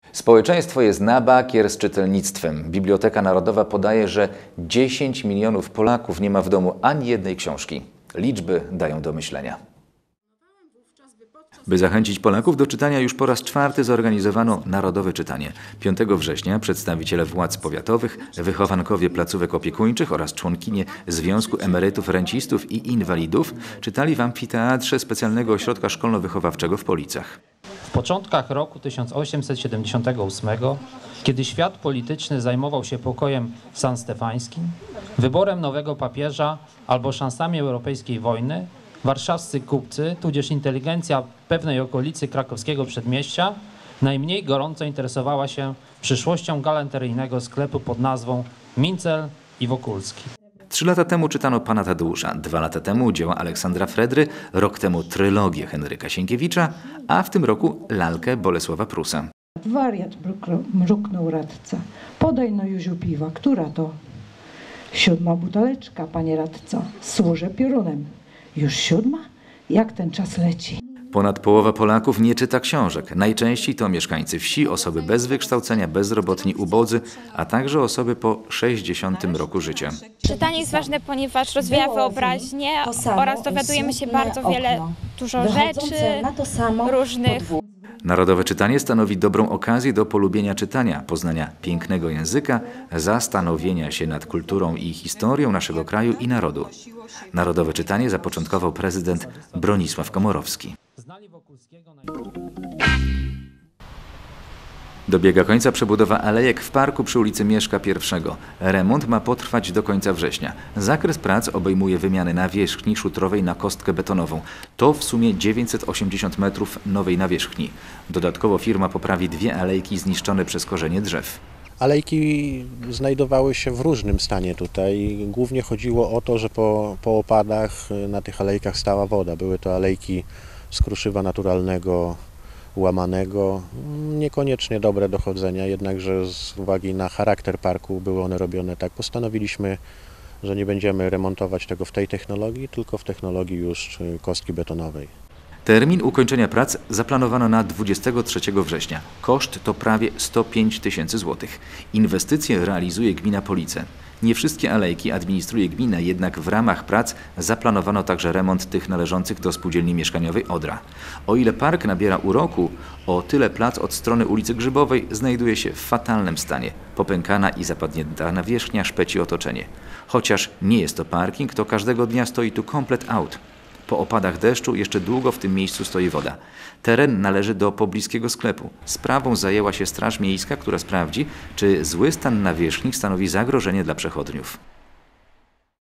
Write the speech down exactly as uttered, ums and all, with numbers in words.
Społeczeństwo jest na bakier z czytelnictwem. Biblioteka Narodowa podaje, że dziesięć milionów Polaków nie ma w domu ani jednej książki. Liczby dają do myślenia. By zachęcić Polaków do czytania, już po raz czwarty zorganizowano Narodowe Czytanie. piątego września przedstawiciele władz powiatowych, wychowankowie placówek opiekuńczych oraz członkinie Związku Emerytów, Rencistów i Inwalidów czytali w amfiteatrze specjalnego ośrodka szkolno-wychowawczego w Policach. W początkach roku tysiąc osiemset siedemdziesiątego ósmego, kiedy świat polityczny zajmował się pokojem sanstefańskim, wyborem nowego papieża albo szansami europejskiej wojny, warszawscy kupcy, tudzież inteligencja pewnej okolicy krakowskiego przedmieścia najmniej gorąco interesowała się przyszłością galanteryjnego sklepu pod nazwą Mincel i Wokulski. Trzy lata temu czytano Pana Tadeusza, dwa lata temu dzieła Aleksandra Fredry, rok temu trylogię Henryka Sienkiewicza, a w tym roku lalkę Bolesława Prusa. Wariat mruknął radca. Podaj no Józiu piwa. Która to? Siódma buteleczka, panie radco. Służę piorunem. Już siódma? Jak ten czas leci? Ponad połowa Polaków nie czyta książek. Najczęściej to mieszkańcy wsi, osoby bez wykształcenia, bezrobotni, ubodzy, a także osoby po sześćdziesiątym roku życia. Czytanie jest ważne, ponieważ rozwija wyobraźnię oraz dowiadujemy się bardzo wiele, dużo rzeczy różnych. Narodowe Czytanie stanowi dobrą okazję do polubienia czytania, poznania pięknego języka, zastanowienia się nad kulturą i historią naszego kraju i narodu. Narodowe Czytanie zapoczątkował prezydent Bronisław Komorowski. Dobiega końca przebudowa alejek w parku przy ulicy Mieszka pierwszego. Remont ma potrwać do końca września. Zakres prac obejmuje wymianę nawierzchni szutrowej na kostkę betonową. To w sumie dziewięćset osiemdziesiąt metrów nowej nawierzchni. Dodatkowo firma poprawi dwie alejki zniszczone przez korzenie drzew. Alejki znajdowały się w różnym stanie tutaj. Głównie chodziło o to, że po, po opadach na tych alejkach stała woda. Były to alejki z kruszywa naturalnego, łamanego, niekoniecznie dobre do chodzenia, jednakże z uwagi na charakter parku były one robione tak. Postanowiliśmy, że nie będziemy remontować tego w tej technologii, tylko w technologii już kostki betonowej. Termin ukończenia prac zaplanowano na dwudziestego trzeciego września. Koszt to prawie sto pięć tysięcy złotych. Inwestycje realizuje gmina Police. Nie wszystkie alejki administruje gmina, jednak w ramach prac zaplanowano także remont tych należących do spółdzielni mieszkaniowej Odra. O ile park nabiera uroku, o tyle plac od strony ulicy Grzybowej znajduje się w fatalnym stanie. Popękana i zapadnięta nawierzchnia szpeci otoczenie. Chociaż nie jest to parking, to każdego dnia stoi tu komplet aut. Po opadach deszczu jeszcze długo w tym miejscu stoi woda. Teren należy do pobliskiego sklepu. Sprawą zajęła się Straż Miejska, która sprawdzi, czy zły stan nawierzchni stanowi zagrożenie dla przechodniów.